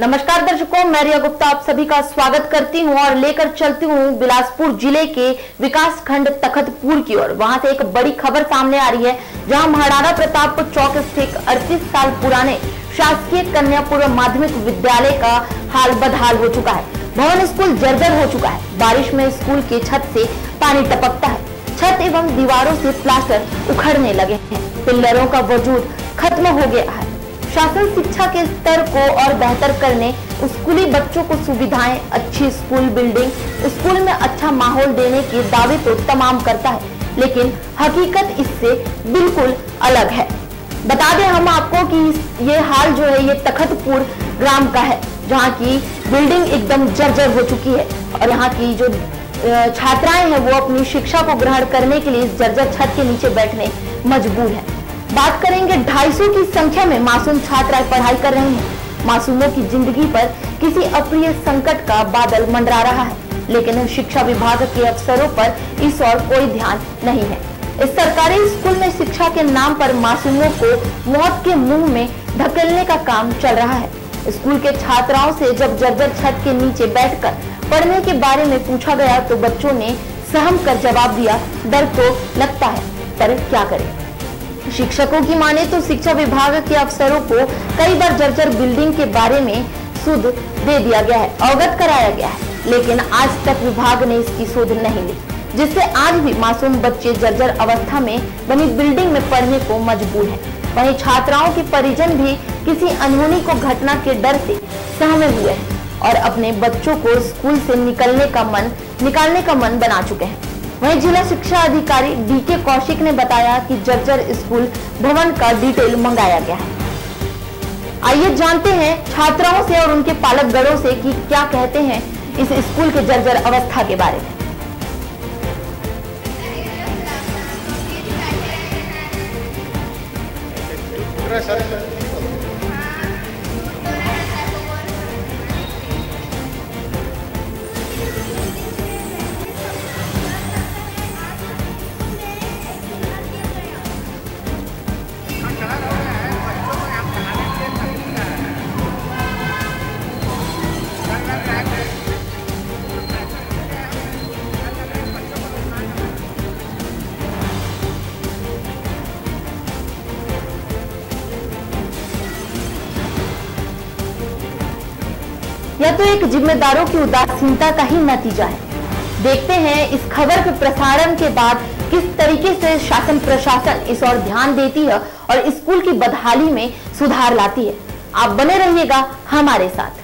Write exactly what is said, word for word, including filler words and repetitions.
नमस्कार दर्शकों, मैं रिया गुप्ता आप सभी का स्वागत करती हूं और लेकर चलती हूं बिलासपुर जिले के विकास खंड तखतपुर की ओर। वहां से एक बड़ी खबर सामने आ रही है, जहां महाराणा प्रताप चौक स्थित अड़तीस साल पुराने शासकीय कन्या पूर्व माध्यमिक विद्यालय का हाल बदहाल हो चुका है। भवन स्कूल जर्जर हो चुका है। बारिश में स्कूल के छत से पानी टपकता है। छत एवं दीवारों से प्लास्टर उखड़ने लगे हैं। पिल्लरों का वजूद खत्म हो गया है। शासन शिक्षा के स्तर को और बेहतर करने, स्कूली बच्चों को सुविधाएं, अच्छी स्कूल बिल्डिंग, स्कूल में अच्छा माहौल देने के दावे तो तमाम करता है, लेकिन हकीकत इससे बिल्कुल अलग है। बता दें हम आपको कि ये हाल जो है ये तखतपुर ग्राम का है, जहाँ की बिल्डिंग एकदम जर्जर हो चुकी है और यहाँ की जो छात्राएं हैं वो अपनी शिक्षा को ग्रहण करने के लिए इस जर्जर छत के नीचे बैठने मजबूर है। बात करेंगे ढाई सौ की संख्या में मासूम छात्राएं पढ़ाई कर रही हैं। मासूमों की जिंदगी पर किसी अप्रिय संकट का बादल मंडरा रहा है, लेकिन शिक्षा विभाग के अफसरों पर इस और कोई ध्यान नहीं है। इस सरकारी स्कूल में शिक्षा के नाम पर मासूमों को मौत के मुंह में धकेलने का काम चल रहा है। स्कूल के छात्राओं से जब जर्जर छत के नीचे बैठकर पढ़ने के बारे में पूछा गया तो बच्चों ने सहम कर जवाब दिया, डर तो लगता है पर क्या करें। शिक्षकों की माने तो शिक्षा विभाग के अफसरों को कई बार जर्जर बिल्डिंग के बारे में सुध दे दिया गया है, अवगत कराया गया है, लेकिन आज तक विभाग ने इसकी सुध नहीं ली, जिससे आज भी मासूम बच्चे जर्जर अवस्था में बनी बिल्डिंग में पढ़ने को मजबूर हैं। वहीं छात्राओं के परिजन भी किसी अनहोनी को घटना के डर से सहमे हुए हैं और अपने बच्चों को स्कूल से निकलने का मन निकालने का मन बना चुके हैं। वहीं जिला शिक्षा अधिकारी डी के कौशिक ने बताया कि जर्जर स्कूल भवन का डिटेल मंगाया गया है। आइए जानते हैं छात्राओं से और उनके पालकगणों से कि क्या कहते हैं इस स्कूल के जर्जर अवस्था के बारे में। यह तो एक जिम्मेदारों की उदासीनता का ही नतीजा है। देखते हैं इस खबर के प्रसारण के बाद किस तरीके से शासन प्रशासन इस ओर ध्यान देती है और स्कूल की बदहाली में सुधार लाती है। आप बने रहिएगा हमारे साथ।